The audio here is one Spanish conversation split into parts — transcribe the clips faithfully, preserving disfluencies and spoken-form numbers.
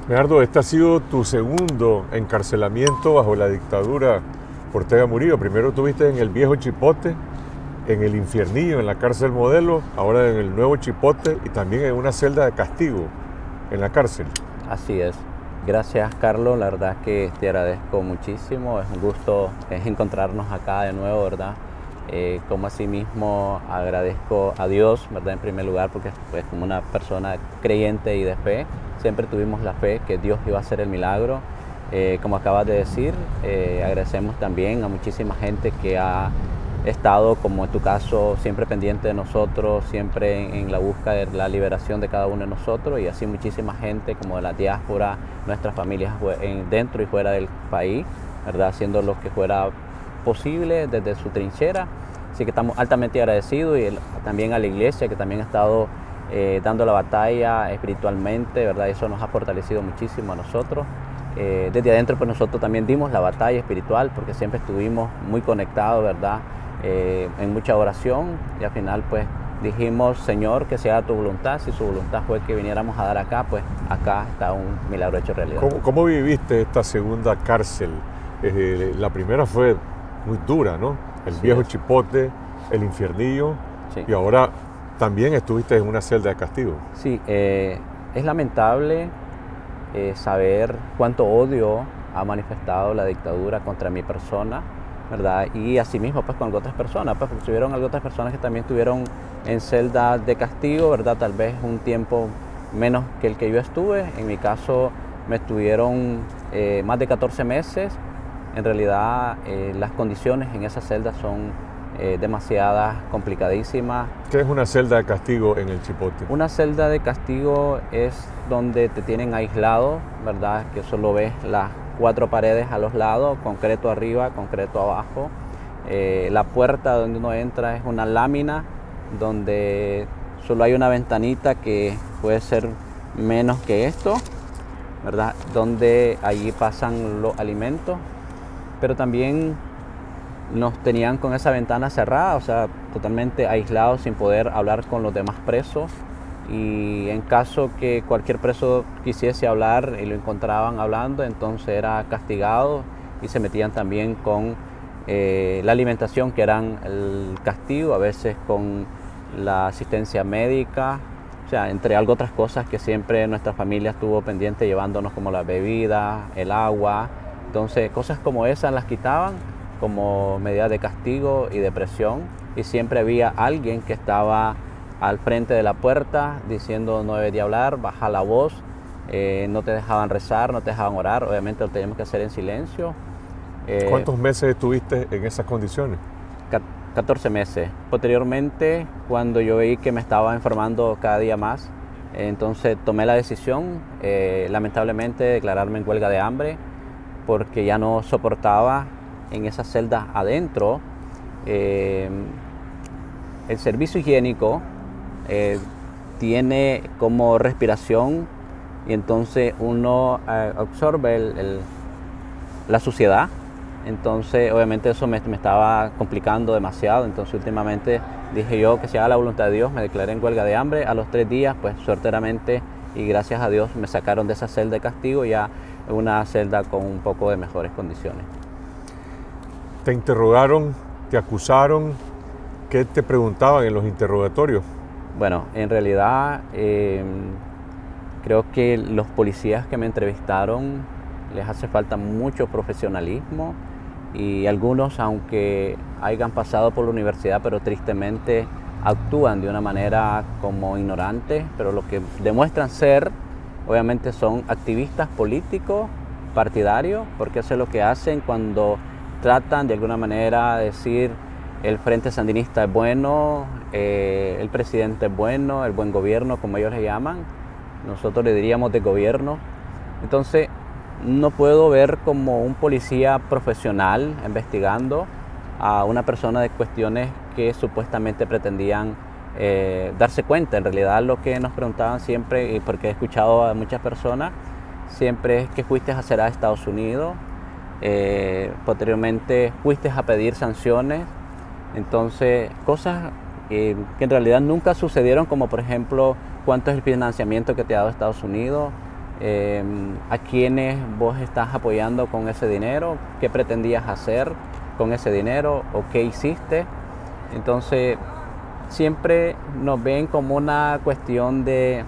Gerardo, este ha sido tu segundo encarcelamiento bajo la dictadura Ortega Murillo. Primero tuviste en el viejo Chipote, en el Infiernillo, en la cárcel Modelo, ahora en el nuevo Chipote y también en una celda de castigo en la cárcel. Así es. Gracias, Carlos. La verdad que te agradezco muchísimo. Es un gusto es encontrarnos acá de nuevo, ¿verdad? Eh, como asimismo agradezco a Dios, ¿verdad? En primer lugar, porque pues, como una persona creyente y de fe, siempre tuvimos la fe que Dios iba a hacer el milagro. Eh, como acabas de decir, eh, agradecemos también a muchísima gente que ha estado, como en tu caso, siempre pendiente de nosotros, siempre en, en la búsqueda de la liberación de cada uno de nosotros, y así muchísima gente como de la diáspora, nuestras familias en, dentro y fuera del país, ¿verdad? Haciendo lo que fuera posible desde su trinchera. Así que estamos altamente agradecidos, y el, también a la iglesia que también ha estado eh, dando la batalla espiritualmente, ¿verdad? Eso nos ha fortalecido muchísimo a nosotros. Eh, desde adentro pues nosotros también dimos la batalla espiritual porque siempre estuvimos muy conectados, ¿verdad? Eh, en mucha oración, y al final pues dijimos: Señor, que sea tu voluntad. Si su voluntad fue que viniéramos a dar acá, pues acá está un milagro hecho realidad. ¿Cómo, cómo viviste esta segunda cárcel? Eh, la primera fue muy dura, ¿no? El sí, viejo es. Chipote, el Infiernillo, sí. Y ahora también estuviste en una celda de castigo. Sí, eh, es lamentable eh, saber cuánto odio ha manifestado la dictadura contra mi persona, ¿verdad? Y asimismo pues con otras personas, pues porque hubieron otras personas que también estuvieron en celdas de castigo, ¿verdad? Tal vez un tiempo menos que el que yo estuve. En mi caso me estuvieron eh, más de catorce meses. En realidad eh, las condiciones en esas celdas son eh, demasiadas, complicadísimas. ¿Qué es una celda de castigo en el Chipote? Una celda de castigo es donde te tienen aislado, ¿verdad? Que solo ves las cuatro paredes a los lados, concreto arriba, concreto abajo. Eh, la puerta donde uno entra es una lámina donde solo hay una ventanita que puede ser menos que esto, ¿verdad? Donde allí pasan los alimentos. Pero también nos tenían con esa ventana cerrada, o sea, totalmente aislados, sin poder hablar con los demás presos. Y en caso que cualquier preso quisiese hablar y lo encontraban hablando, entonces era castigado, y se metían también con eh, la alimentación, que eran el castigo, a veces con la asistencia médica, o sea, entre algo otras cosas que siempre nuestra familia estuvo pendiente, llevándonos, como la bebida, el agua. Entonces, cosas como esas las quitaban como medida de castigo y de presión, y siempre había alguien que estaba al frente de la puerta diciendo: no debería hablar, baja la voz, eh, no te dejaban rezar, no te dejaban orar, obviamente lo teníamos que hacer en silencio. Eh, ¿Cuántos meses estuviste en esas condiciones? catorce meses. Posteriormente, cuando yo vi que me estaba enfermando cada día más, eh, entonces tomé la decisión, eh, lamentablemente, de declararme en huelga de hambre, porque ya no soportaba en esas celdas adentro. Eh, el servicio higiénico eh, tiene como respiración, y entonces uno eh, absorbe el, el, la suciedad. Entonces obviamente eso me, me estaba complicando demasiado. Entonces últimamente dije yo que si haga la voluntad de Dios, me declaré en huelga de hambre. A los tres días, pues suerteramente y gracias a Dios, me sacaron de esa celda de castigo ya en una celda con un poco de mejores condiciones. ¿Te interrogaron, te acusaron? ¿Qué te preguntaban en los interrogatorios? Bueno, en realidad eh, creo que los policías que me entrevistaron les hace falta mucho profesionalismo, y algunos, aunque hayan pasado por la universidad, pero tristemente actúan de una manera como ignorante, pero lo que demuestran ser, obviamente, son activistas políticos, partidarios, porque eso es lo que hacen cuando tratan de alguna manera de decir: el Frente Sandinista es bueno, eh, el presidente es bueno, el buen gobierno, como ellos le llaman. Nosotros le diríamos de gobierno. Entonces, no puedo ver como un policía profesional investigando a una persona de cuestiones que supuestamente pretendían eh, darse cuenta. En realidad lo que nos preguntaban siempre, y porque he escuchado a muchas personas, siempre es que fuiste a hacer a Estados Unidos, eh, posteriormente fuiste a pedir sanciones. Entonces, cosas eh, que en realidad nunca sucedieron, como por ejemplo, cuánto es el financiamiento que te ha dado Estados Unidos, eh, a quiénes vos estás apoyando con ese dinero, qué pretendías hacer con ese dinero o qué hiciste. Entonces, siempre nos ven como una cuestión de,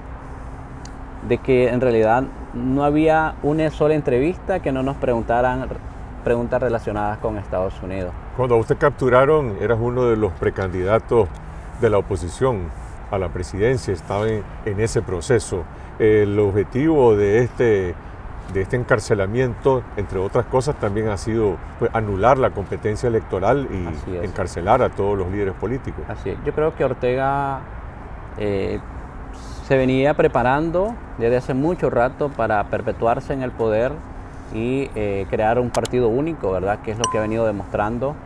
de que en realidad no había una sola entrevista que no nos preguntaran preguntas relacionadas con Estados Unidos. Cuando a usted capturaron, eras uno de los precandidatos de la oposición a la presidencia, estaba en, en ese proceso. El objetivo de este, de este encarcelamiento, entre otras cosas, también ha sido pues, anular la competencia electoral y encarcelar a todos los líderes políticos. Así es. Yo creo que Ortega eh, se venía preparando desde hace mucho rato para perpetuarse en el poder y eh, crear un partido único, ¿verdad? Que es lo que ha venido demostrando,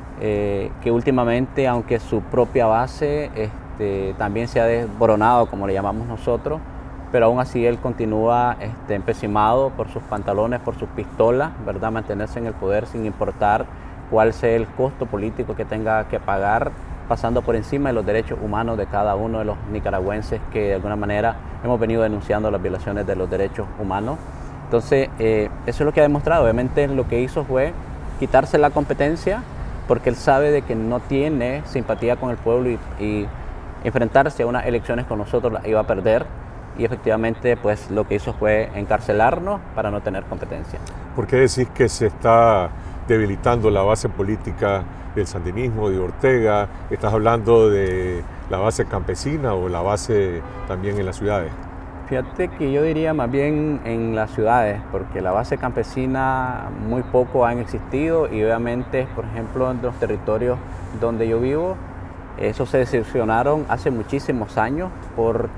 eh, que últimamente, aunque su propia base este, también se ha desboronado, como le llamamos nosotros, pero aún así él continúa este, empecinado por sus pantalones, por sus pistolas, ¿verdad? Mantenerse en el poder sin importar cuál sea el costo político que tenga que pagar, pasando por encima de los derechos humanos de cada uno de los nicaragüenses que de alguna manera hemos venido denunciando las violaciones de los derechos humanos. Entonces, eh, eso es lo que ha demostrado. Obviamente lo que hizo fue quitarse la competencia porque él sabe de que no tiene simpatía con el pueblo y, y enfrentarse a unas elecciones con nosotros las iba a perder. Y efectivamente, pues lo que hizo fue encarcelarnos para no tener competencia. ¿Por qué decís que se está debilitando la base política del sandinismo, de Ortega? ¿Estás hablando de la base campesina o la base también en las ciudades? Fíjate que yo diría más bien en las ciudades, porque la base campesina muy poco han existido y obviamente, por ejemplo, en los territorios donde yo vivo, esos se decepcionaron hace muchísimos años por,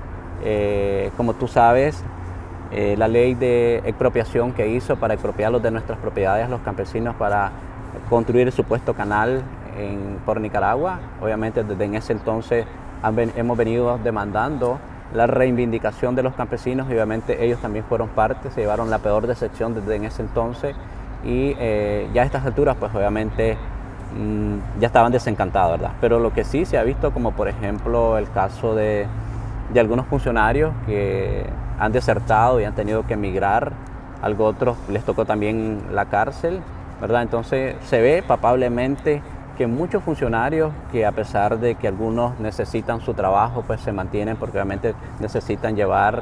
eh, como tú sabes, eh, la ley de expropiación que hizo para expropiarlos de nuestras propiedades a los campesinos para construir el supuesto canal en, por Nicaragua. Obviamente desde en ese entonces han ven, hemos venido demandando la reivindicación de los campesinos y obviamente ellos también fueron parte, se llevaron la peor decepción desde en ese entonces y eh, ya a estas alturas pues obviamente mmm, ya estaban desencantados, ¿verdad? Pero lo que sí se ha visto, como por ejemplo el caso de, de algunos funcionarios que han desertado y han tenido que emigrar, algo otros les tocó también la cárcel, ¿verdad? Entonces se ve palpablemente que muchos funcionarios que a pesar de que algunos necesitan su trabajo, pues se mantienen porque obviamente necesitan llevar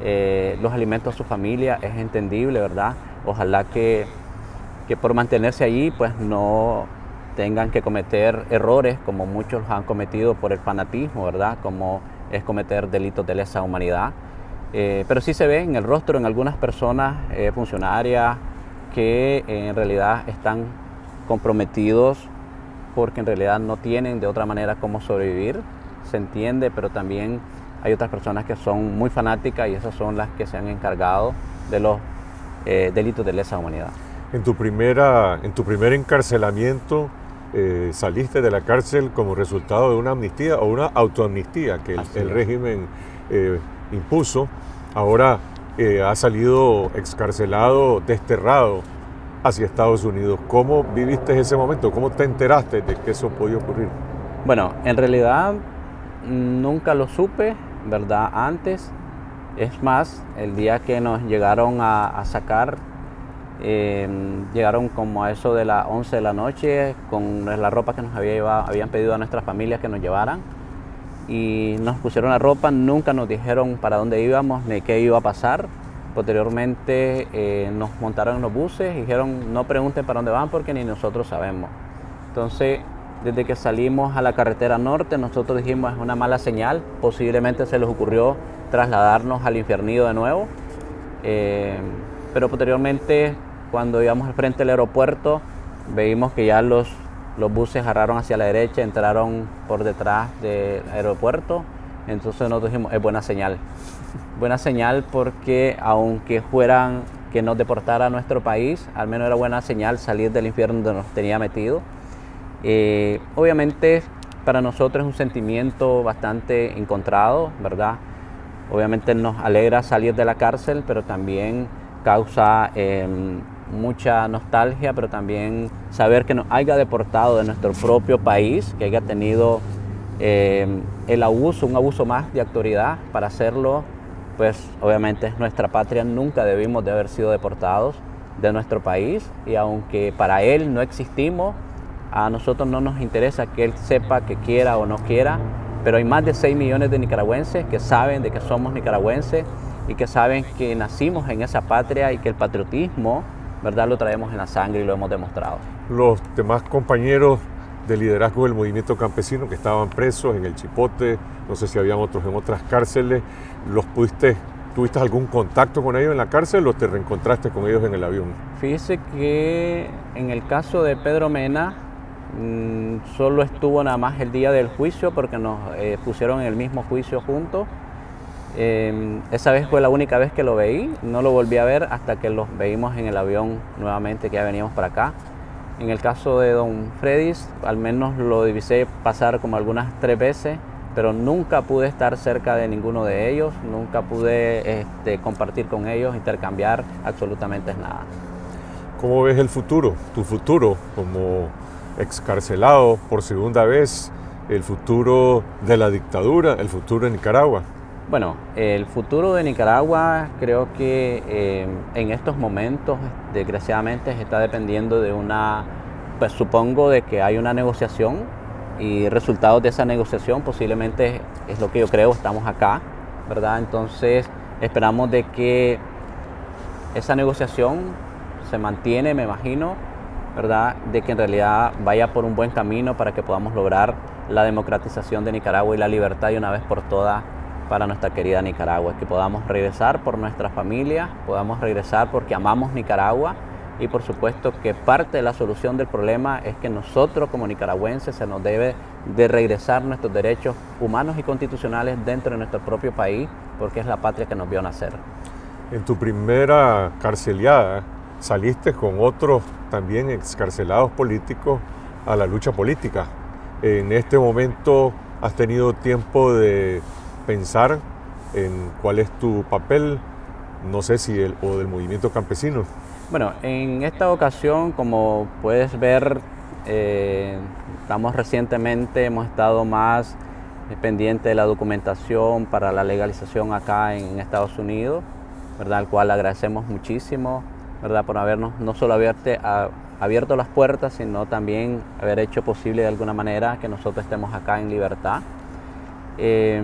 eh, los alimentos a su familia, es entendible, ¿verdad? Ojalá que, que por mantenerse allí, pues no tengan que cometer errores como muchos han cometido por el fanatismo, ¿verdad? Como es cometer delitos de lesa humanidad. Eh, pero sí se ve en el rostro en algunas personas eh, funcionarias que eh, en realidad están comprometidos porque en realidad no tienen de otra manera cómo sobrevivir, se entiende, pero también hay otras personas que son muy fanáticas y esas son las que se han encargado de los eh, delitos de lesa humanidad. En tu, primera, en tu primer encarcelamiento eh, saliste de la cárcel como resultado de una amnistía o una autoamnistía que el, el régimen eh, impuso. Ahora eh, has salido excarcelado, desterrado hacia Estados Unidos. ¿Cómo viviste ese momento? ¿Cómo te enteraste de que eso podía ocurrir? Bueno, en realidad nunca lo supe, ¿verdad? Antes, es más, el día que nos llegaron a, a sacar, eh, llegaron como a eso de las once de la noche con la ropa que nos había llevado, habían pedido a nuestras familias que nos llevaran y nos pusieron la ropa, nunca nos dijeron para dónde íbamos ni qué iba a pasar. Posteriormente eh, nos montaron en los buses y dijeron no pregunten para dónde van porque ni nosotros sabemos. Entonces, desde que salimos a la carretera norte, nosotros dijimos es una mala señal, posiblemente se les ocurrió trasladarnos al infiernido de nuevo. Eh, pero posteriormente, cuando íbamos al frente del aeropuerto, vimos que ya los, los buses agarraron hacia la derecha, entraron por detrás del aeropuerto. Entonces nosotros dijimos es buena señal. Buena señal porque aunque fueran que nos deportara a nuestro país, al menos era buena señal salir del infierno donde nos tenía metido. Eh, obviamente para nosotros es un sentimiento bastante encontrado, ¿verdad? Obviamente nos alegra salir de la cárcel, pero también causa eh, mucha nostalgia, pero también saber que nos haya deportado de nuestro propio país, que haya tenido eh, el abuso, un abuso más de autoridad para hacerlo pues obviamente es nuestra patria, nunca debimos de haber sido deportados de nuestro país, y aunque para él no existimos, a nosotros no nos interesa que él sepa, que quiera o no quiera, pero hay más de seis millones de nicaragüenses que saben de que somos nicaragüenses y que saben que nacimos en esa patria y que el patriotismo, ¿verdad?, lo traemos en la sangre y lo hemos demostrado. Los demás compañeros de liderazgo del movimiento campesino que estaban presos en el Chipote, no sé si habían otros en otras cárceles, ¿los pudiste, tuviste algún contacto con ellos en la cárcel o te reencontraste con ellos en el avión? Fíjese que en el caso de Pedro Mena, mmm, solo estuvo nada más el día del juicio porque nos eh, pusieron en el mismo juicio juntos. Eh, esa vez fue la única vez que lo veí, no lo volví a ver hasta que los veímos en el avión nuevamente, que ya veníamos para acá. En el caso de don Fredis, al menos lo divisé pasar como algunas tres veces, pero nunca pude estar cerca de ninguno de ellos, nunca pude este, compartir con ellos, intercambiar absolutamente nada. ¿Cómo ves el futuro, tu futuro como excarcelado por segunda vez, el futuro de la dictadura, el futuro de Nicaragua? Bueno, el futuro de Nicaragua creo que eh, en estos momentos, desgraciadamente, está dependiendo de una, pues supongo de que hay una negociación y resultados de esa negociación posiblemente es lo que yo creo, estamos acá, ¿verdad? Entonces esperamos de que esa negociación se mantiene, me imagino, ¿verdad?, de que en realidad vaya por un buen camino para que podamos lograr la democratización de Nicaragua y la libertad de una vez por todas para nuestra querida Nicaragua, que podamos regresar por nuestra familia, podamos regresar porque amamos Nicaragua y por supuesto que parte de la solución del problema es que nosotros como nicaragüenses se nos debe de regresar nuestros derechos humanos y constitucionales dentro de nuestro propio país, porque es la patria que nos vio nacer. En tu primera carceliada saliste con otros también excarcelados políticos a la lucha política. En este momento has tenido tiempo de pensar en cuál es tu papel, no sé si el o del movimiento campesino. Bueno, en esta ocasión, como puedes ver, eh, estamos recientemente, hemos estado más pendientes de la documentación para la legalización acá en Estados Unidos, ¿verdad?, al cual agradecemos muchísimo, ¿verdad?, por habernos no solo abierto, a, abierto las puertas, sino también haber hecho posible de alguna manera que nosotros estemos acá en libertad. Eh,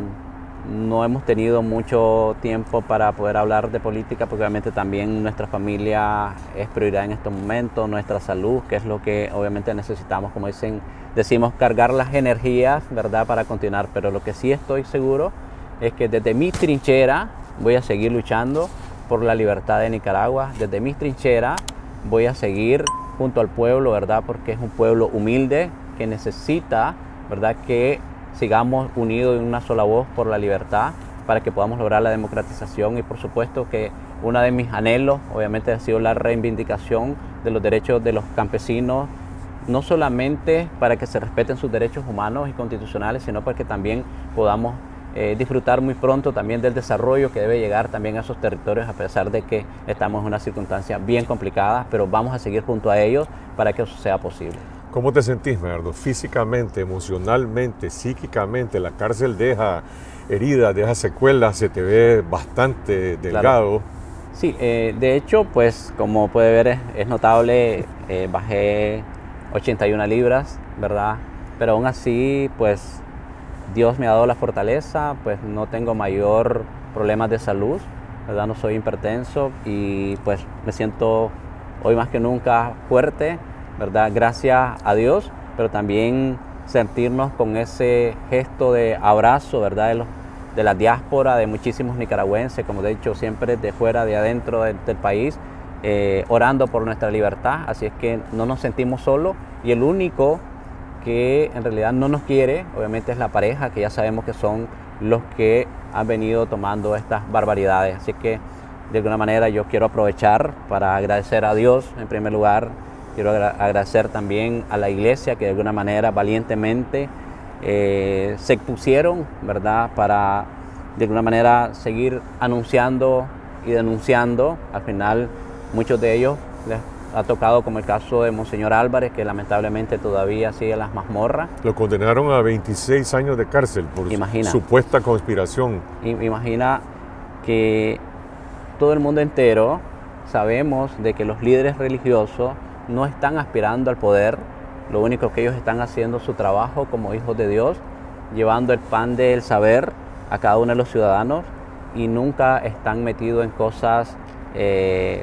no hemos tenido mucho tiempo para poder hablar de política porque obviamente también nuestra familia es prioridad en estos momentos, nuestra salud, que es lo que obviamente necesitamos, como dicen, decimos, cargar las energías, ¿verdad?, para continuar. Pero lo que sí estoy seguro es que desde mi trinchera voy a seguir luchando por la libertad de Nicaragua, desde mi trinchera voy a seguir junto al pueblo, ¿verdad?, porque es un pueblo humilde que necesita, ¿verdad?, que sigamos unidos en una sola voz por la libertad para que podamos lograr la democratización. Y por supuesto que uno de mis anhelos obviamente ha sido la reivindicación de los derechos de los campesinos, no solamente para que se respeten sus derechos humanos y constitucionales, sino para que también podamos eh, disfrutar muy pronto también del desarrollo que debe llegar también a esos territorios, a pesar de que estamos en una circunstancia bien complicada, pero vamos a seguir junto a ellos para que eso sea posible. ¿Cómo te sentís, Medardo? Físicamente, emocionalmente, psíquicamente, la cárcel deja heridas, deja secuelas, se te ve bastante delgado. Claro. Sí, eh, de hecho, pues como puede ver es, es notable, eh, bajé ochenta y una libras, ¿verdad? Pero aún así, pues Dios me ha dado la fortaleza, pues no tengo mayor problemas de salud, ¿verdad? No soy hipertenso y pues me siento hoy más que nunca fuerte, ¿verdad? Gracias a Dios, pero también sentirnos con ese gesto de abrazo, ¿verdad?, de, los, de la diáspora, de muchísimos nicaragüenses, como he dicho, siempre de fuera, de adentro del, del país, eh, orando por nuestra libertad. Así es que no nos sentimos solos y el único que en realidad no nos quiere, obviamente, es la pareja, que ya sabemos que son los que han venido tomando estas barbaridades. Así que de alguna manera yo quiero aprovechar para agradecer a Dios en primer lugar. Quiero agradecer también a la iglesia que de alguna manera valientemente eh, se pusieron, ¿verdad?, para de alguna manera seguir anunciando y denunciando. Al final muchos de ellos les ha tocado, como el caso de Monseñor Álvarez, que lamentablemente todavía sigue en las mazmorras. Lo condenaron a veintiséis años de cárcel por Imagina. supuesta conspiración. Imagina que todo el mundo entero sabemos de que los líderes religiosos no están aspirando al poder, lo único que ellos están haciendo es su trabajo como hijos de Dios, llevando el pan del saber a cada uno de los ciudadanos y nunca están metidos en cosas eh,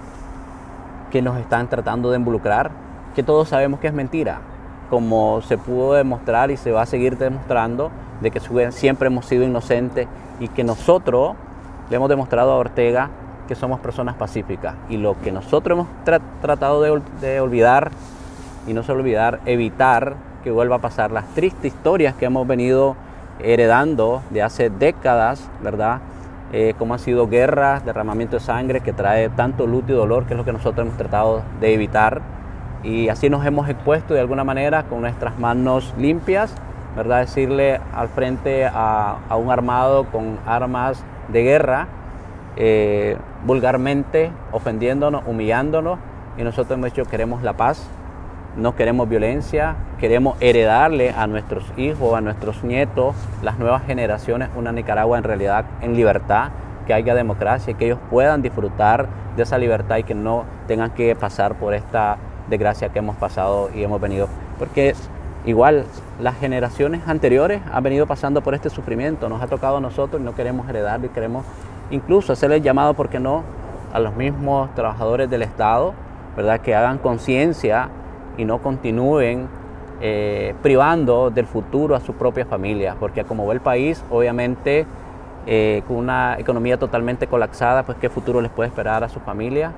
que nos están tratando de involucrar, que todos sabemos que es mentira, como se pudo demostrar y se va a seguir demostrando de que siempre hemos sido inocentes y que nosotros le hemos demostrado a Ortega que somos personas pacíficas, y lo que nosotros hemos tra tratado de, de olvidar, y no solo olvidar, evitar que vuelva a pasar las tristes historias que hemos venido heredando de hace décadas, ¿verdad? Eh, como han sido guerras, derramamiento de sangre que trae tanto luto y dolor, que es lo que nosotros hemos tratado de evitar, y así nos hemos expuesto de alguna manera con nuestras manos limpias, ¿verdad? Decirle al frente a, a un armado con armas de guerra, eh, vulgarmente ofendiéndonos, humillándonos, y nosotros hemos dicho queremos la paz, no queremos violencia, queremos heredarle a nuestros hijos, a nuestros nietos, las nuevas generaciones, una Nicaragua en realidad en libertad, que haya democracia, que ellos puedan disfrutar de esa libertad y que no tengan que pasar por esta desgracia que hemos pasado y hemos venido. Porque igual las generaciones anteriores han venido pasando por este sufrimiento, nos ha tocado a nosotros y no queremos heredarlo, y queremos incluso hacerle el llamado, ¿por qué no?, a los mismos trabajadores del Estado, ¿verdad?, que hagan conciencia y no continúen eh, privando del futuro a su propia familia, porque como ve el país, obviamente eh, con una economía totalmente colapsada, pues qué futuro les puede esperar a su familia.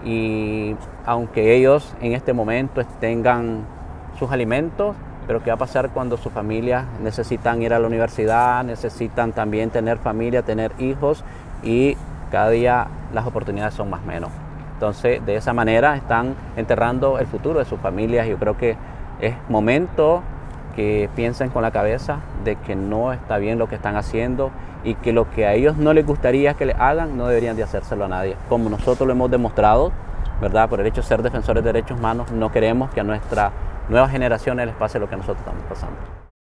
Y aunque ellos en este momento tengan sus alimentos, pero qué va a pasar cuando sus familias necesitan ir a la universidad, necesitan también tener familia, tener hijos, y cada día las oportunidades son más menos. Entonces, de esa manera están enterrando el futuro de sus familias. Yo creo que es momento que piensen con la cabeza de que no está bien lo que están haciendo, y que lo que a ellos no les gustaría que les hagan, no deberían de hacérselo a nadie. Como nosotros lo hemos demostrado, ¿verdad?, por el hecho de ser defensores de derechos humanos, no queremos que a nuestras nuevas generaciones les pase lo que nosotros estamos pasando.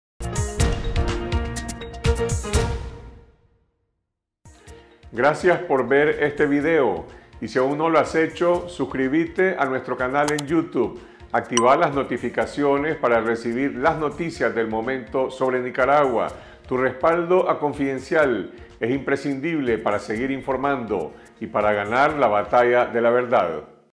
Gracias por ver este video. Y si aún no lo has hecho, suscríbete a nuestro canal en YouTube, activa las notificaciones para recibir las noticias del momento sobre Nicaragua. Tu respaldo a Confidencial es imprescindible para seguir informando y para ganar la batalla de la verdad.